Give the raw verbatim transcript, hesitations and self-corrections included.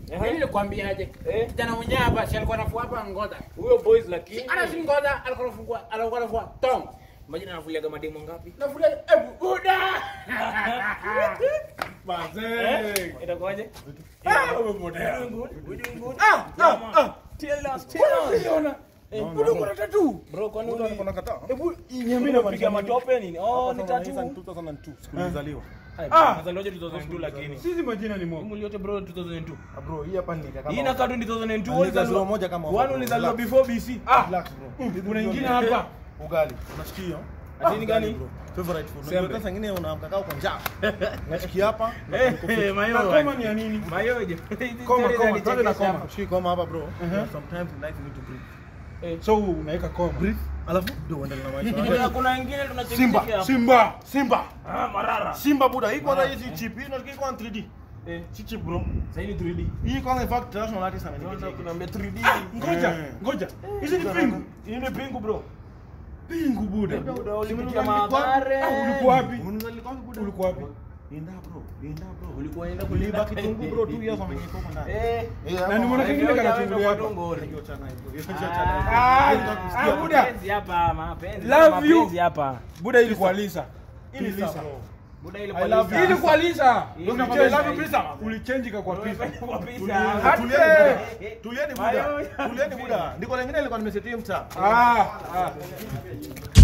Mimi nilikwambia aje? Kijana mwenyewe hapa si alikuwa anafua hapa ngoda. Huyo boys lakini Ana si ngoda, alikuwa anafungua, alikuwa anafua tong. imagine anafulia kama demo ngapi? Nafulia eh buda. Mazee. Itakuwaje? Ah, umemodea. Ah, ah. Tell us, tell us. Unaona? Buda kuna tatu. Bro, kwani Mbona uko nakataa? Hebu mimi napiga matope nini? Oh, ni tatu. two thousand two siku nilizaliwa. Ah, kazaliwa two thousand two lakini. sisi majina ni moja. Mimi yote bro two thousand two. Ah bro, hii hapa ni kama. Hii inakaa two thousand two Ulizaliwa moja kama one ulizaliwa before B C. Ah, relax bro. kuna ingine hapa. Ugali. Unasikia? Ati ni gani? Favorite food. Sembe. Unajua sasa ngine unaamka kwa njaa. Unasikia hapa? Eh, mayo. Koma ni ya nini? Mayo je. Koma koma, twende na koma. Shiki koma hapa bro. Sometimes in life you need to breathe. So unaweka koma. Breathe. Alafu ndio uendelee na maisha. Kuna kuna wengine tunachekea Simba, hapa. Simba, Simba. Ah, marara. Simba buda, hii kwanza hii si cheap. Hii unasikia iko three D. Eh, Si cheap bro. sasa hii ni three D. Hii kwanza in fact national artist Naona amenipigia. kunaambia three D. Ngoja, Eh. ngoja. Hizi ni pingu. Hii ni pingu bro. Pingu buda. Buda ulipitia madhare. Ah, ulikuwa wapi? Unazalika wapi buda? Ulikuwa wapi? Inda bro, inda bro. Ulikuwa unaenda Kuliba kitungu bro, two years wamenieka huko ndani. Eh. Na nimeona kingine kanachungulia hapa. Hiyo chana hivyo. Hiyo Ah, chana. Ah, buda. Mapenzi hapa, mapenzi. Love you. Mapenzi hapa. Buda ilikuwa Lisa. Ili Lisa. sasa. Buda ile I love you. Ili kwa Lisa. Ili Ulichange- kwa Lisa. Lisa. Ulichange kwa pizza. Kwa pizza. Tulieni Hadi- buda. Tulieni buda. Mayo. Tulieni buda. Ndiko lingine nilikuwa nimesetia mtaa. Ah, ah.